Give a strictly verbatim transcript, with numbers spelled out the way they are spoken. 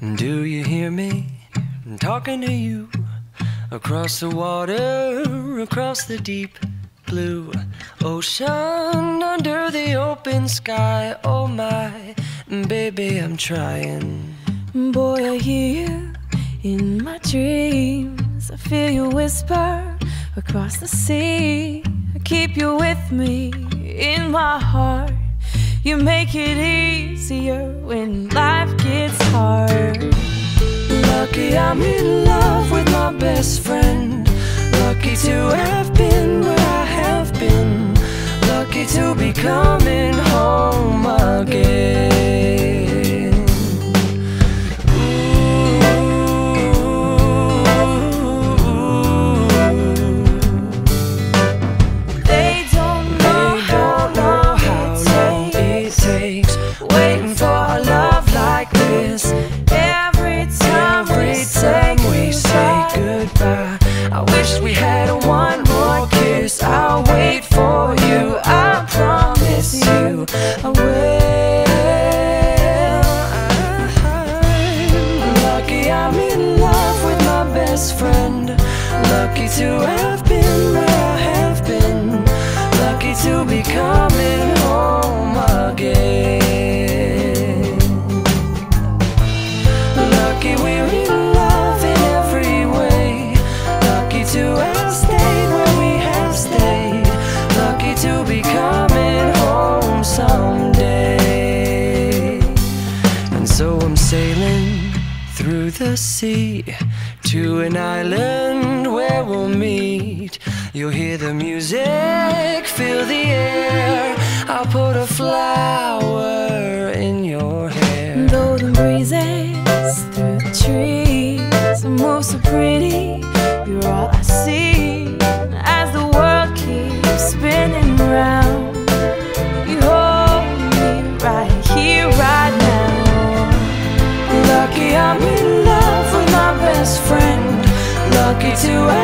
Do you hear me talking to you? Across the water, across the deep blue ocean, under the open sky. Oh my, baby, I'm trying. Boy, I hear you in my dreams. I feel you whisper across the sea. I keep you with me in my heart. You make it easier when life gets hard. Lucky I'm in love with my best friend. Lucky to have been where I have been. Lucky to be coming home again. Ooh. They don't know, they don't know how long it takes, waiting for a love like this. Every time, Every time we say goodbye, I wish we had one more kiss. I'll wait for you, I promise you I will. I'm lucky I'm in love with my best friend. Lucky to have been where I have been. Lucky to be coming home again. Lucky we're in love in every way. Lucky to have stayed where we have stayed. Lucky to be coming home someday. And so I'm sailing through the sea to an island where we'll meet. You'll hear the music, feel the air. I'll put a flower in your hair. Golden breezes through the trees move so pretty. You're all I see as the world keeps spinning round. You hold me right here, right now. Lucky I'm in love with my best friend. Lucky to